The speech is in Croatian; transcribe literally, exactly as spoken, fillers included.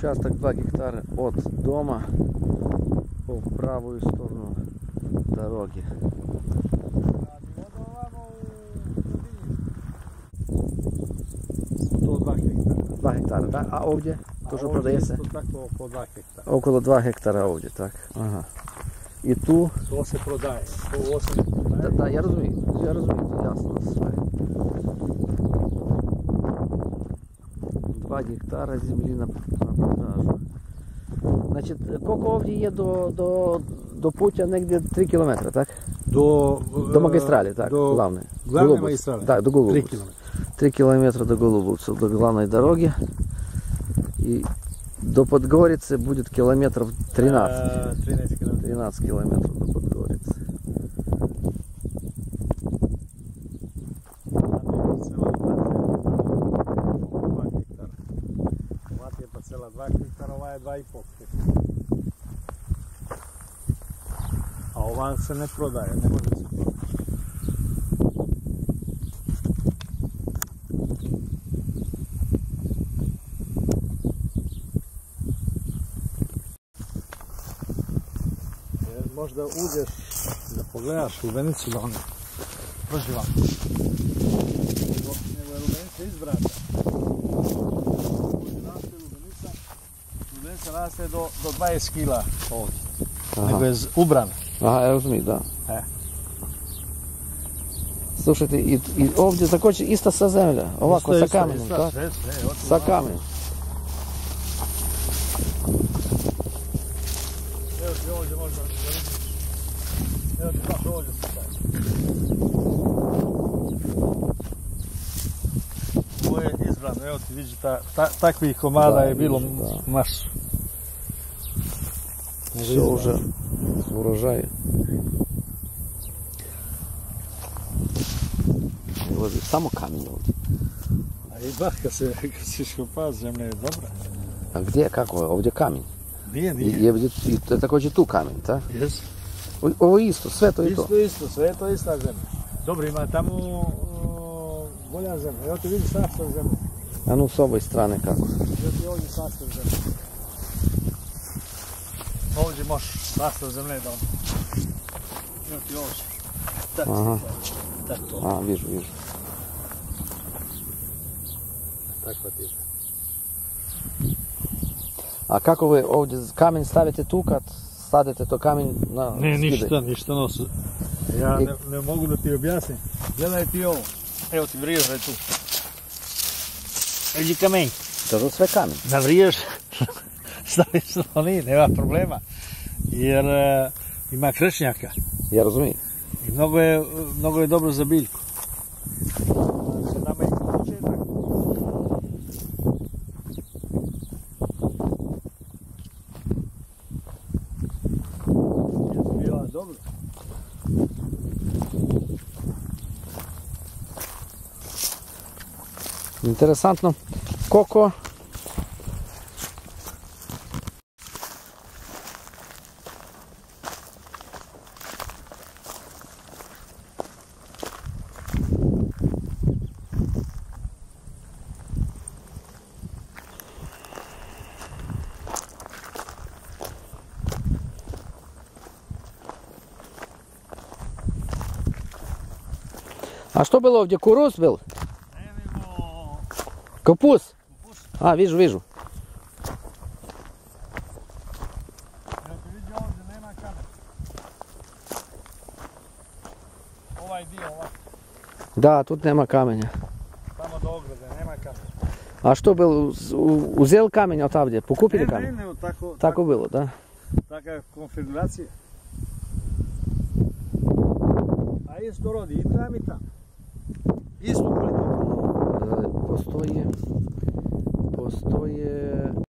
Участок два гектара от дома по правую сторону дороги. два гектара, так? А овдje? То, що продається? Около два гектара овдje, так. Ага. І ту? То се продає. То осінь продає. Так, да, я розумію. Я розумію, це ясно все. два гектара землі на, на продажу. Значить, скільки овдje є до, до, до путя? Негде три кілометри, так? До, До магистрали, так, до главной. Главной магистрали? Да, до Голубовца. три километра. три километра до Голубовца, до главной дороги. И до Подгорицы будет километров тринадцать. тринадцять километров. тринадцать километров до Подгорицы. Мати парцела два гектара, ова je два i pol hektara. A ova se ne prodaje, ne može se prodati. Možda uđeš da pogledaš lubenicu da oni proživam. Nego je lubenica izbrata. Ovdje raste lubenica, lubenica raste do, do dvadeset kila ovdje. Aha. Nego je ubrana. Aha, ja razumijem, da. E. Slušajte, i, i ovdje također ista sa zemlja, ovako, Isto, sa isto, kamenom, isto, tak? sve, sve, evo ti Sa ovako. kamenom. Evo ti ovdje možda da vidiš. Evo ti baš ovdje se staje. Ovo je izbrano, evo ti vidi, ta, ta, takvih komada Da, je bilo vidim, da. masu. Все уже урожай. Ulazi samo kamen ovdje. A i baš kad se, kad se škopa, zemlja je dobra. A gdje, kako je? Ovdje kamen. Nije, I, nije. je, i to je također tu kamen, tak? Jes. O- Ovo je isto, sve to i to. Isto, isto, sve je to ista zemlja. Dobro, ima tamo o, bolja zemlja. Evo ti vidi sastav zemlje. A nu s ovoj strane kako? Evo ti ovdje sastav zemlje. Ovdje možeš sastav zemlje da ono. Evo ti ovdje. Tako, Aha. tako to. A, vižu, vižu. Takva ti je. A kako vi ovdje kamen stavite tu kad stavite to kamen na Ne, skide? ništa, ništa nosi. Ja I- ne, ne mogu da ti objasnim. Gledaj ti ovo. Evo ti vriježaj tu. Eđi kamen. To je sve kamen. Navriješ, staviš na oni, nema problema. Jer e, ima krešnjaka Ja razumijem. i mnogo je, mnogo je dobro za biljku. Sa nama je početak. Je bila dobro. Interesantno. Koliko А что было где? Кукуруз был? Ne nego Капуз? kupus. А, вижу, вижу. Evo ti vidi ovdje, nema kamena. Ovaj dio, ovaj, Да, тут нема каменя. tamo do ograde, nema kamena. А что был? У- Узел камень от авде? Покупили Ne, ne, камень? ne, tako, Так было, да? taka konfiguracija. A isto rodi i tam i tam. Isto kvalitetu. Е, Постоє, постоє